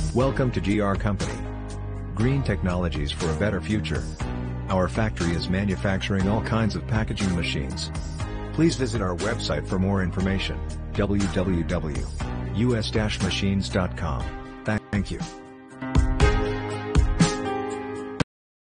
Welcome to GR Company. Green technologies for a better future. Our factory is manufacturing all kinds of packaging machines. Please visit our website for more information, www.us-machines.com. Thank you.